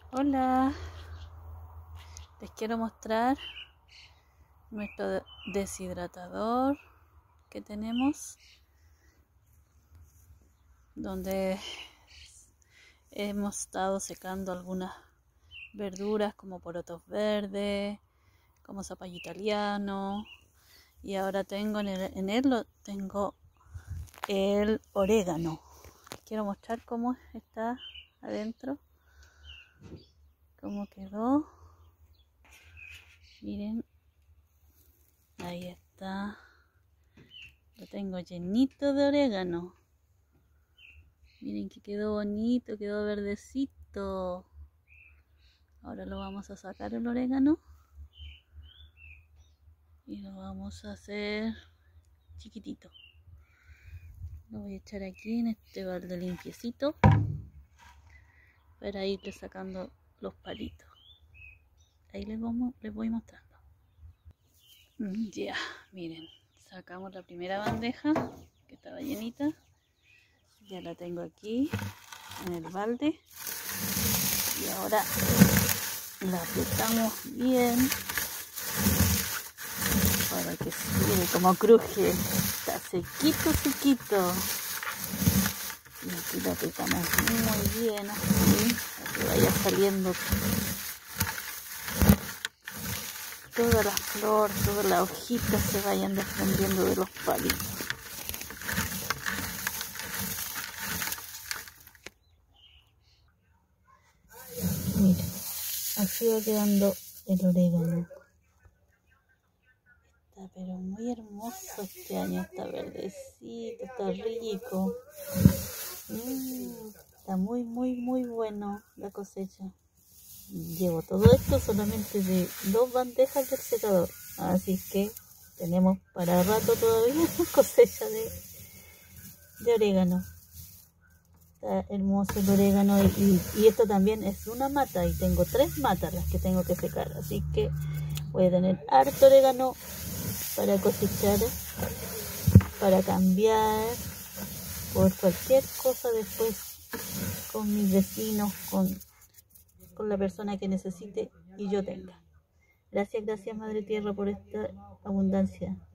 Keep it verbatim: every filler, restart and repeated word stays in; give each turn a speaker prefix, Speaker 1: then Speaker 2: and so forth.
Speaker 1: Hola, les quiero mostrar nuestro deshidratador que tenemos, donde hemos estado secando algunas verduras como porotos verdes, como zapallo italiano, y ahora tengo en él, en él lo, tengo el orégano. Quiero mostrar cómo está adentro, cómo quedó. Miren, ahí está, lo tengo llenito de orégano. Miren que quedó bonito, quedó verdecito. Ahora lo vamos a sacar el orégano y lo vamos a hacer chiquitito. Lo voy a echar aquí en este balde limpiecito para irle sacando los palitos. Ahí les voy, les voy mostrando. Ya, miren, sacamos la primera bandeja que estaba llenita. Ya la tengo aquí en el balde. Y ahora la apretamos bien para que se quede como cruje. Está sequito, sequito. Y aquí la apretamos muy bien así, para que vaya saliendo toda la flor, todas las hojitas se vayan desprendiendo de los palitos. Miren, así va quedando el orégano. Está pero muy hermoso este año, está verdecito, está rico. Mm, está muy, muy, muy bueno la cosecha. Llevo todo esto solamente de dos bandejas del secador, así que tenemos para rato todavía cosecha de, de orégano. Está hermoso el orégano y, y, y esto también es una mata y tengo tres matas las que tengo que secar, así que voy a tener harto orégano para cosechar, para cambiar por cualquier cosa después con mis vecinos, con, con la persona que necesite y yo tenga. Gracias, gracias Madre Tierra por esta abundancia.